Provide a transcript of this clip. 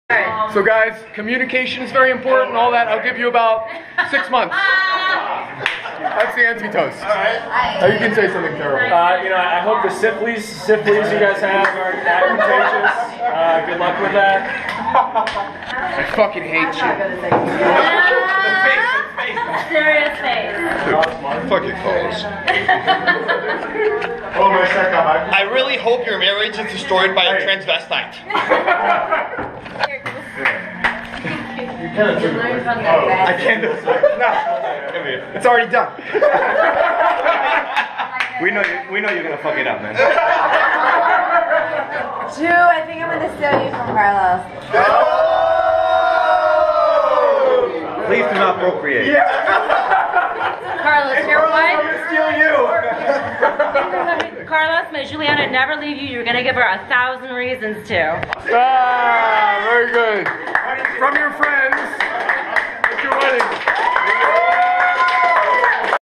Right. So guys, communication is very important and all that. I'll give you about 6 months. That's the AntiToast. Alright. You can say something terrible. You know, I hope the syphilis you guys have are not contagious. Good luck with that. I fucking hate you. Serious face. Fuck it, Carlos. I really hope your marriage is destroyed by a transvestite. I can't do it. No. It's already done. We know you're gonna fuck it up, man. Drew, I think I'm gonna steal you from Carlos. Please do not procreate. Yeah. Carlos, your wife. I'm gonna steal you. Carlos, may Juliana never leave you. You're gonna give her 1,000 reasons to. Ah, very good. From your friends.